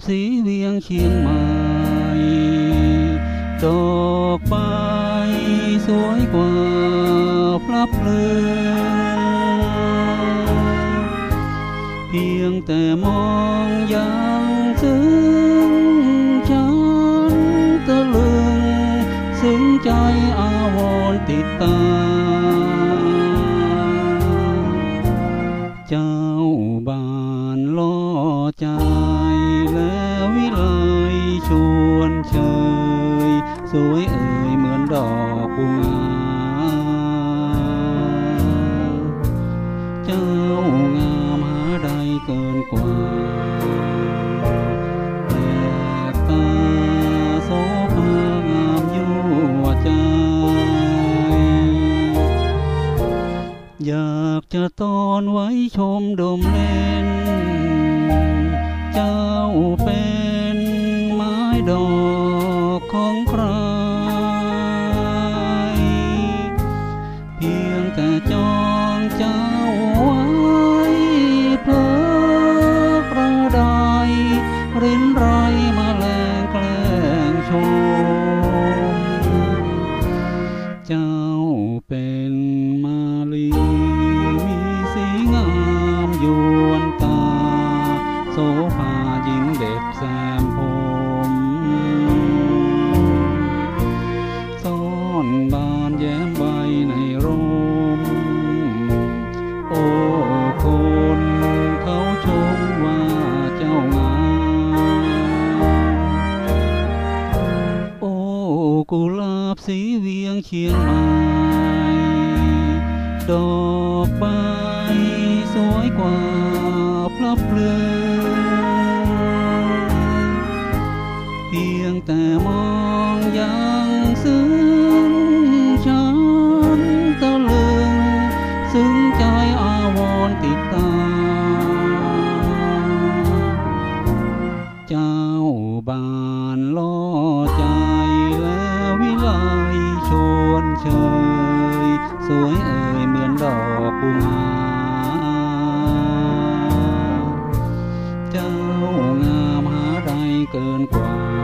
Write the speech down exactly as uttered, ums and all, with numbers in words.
สีเวียงเชียงใหม่ดอกใบสวยกว่าพลับเพลินเพียงแต่มองยังซึ้งฉันตะลึงซึ้งใจอาวรณ์ติดตาเจ้าบ้านล่อใจแล้ววิไลชวนเชยสวยเอ่ยเหมือนดอกบัวเจ้างามหาใดเกินกว่าแปลกตาโสภางามยั่วใจอยากจะต้อนไว้ชมดมเล่นเจ้าเป็นไม้ดอกของใครเพียงแต่จองเจ้าไว้เพลิดประดายรินไรมาแลงแกล้งชมเจ้าเป็นมาลีมีสีงามยวนตาโสภาหญิงเด็กแซมผมซ่อนบานแย้มใบในร่มโอ้คนเขาชมว่าเจ้างามโอ้กุหลาบสีเวียงเชียงใหม่ดอกใบสวยกว่าพลับเพลินเพียงแต่มองยังซึ้งฉันตะลึงซึ้งใจอาวรณ์ติดตาเจ้าบ้านล่อใจแล้ววิไลชวนเชยสวยเอ่ยเหมือนดอกบัวเจ้างามหาใดเกินกว่า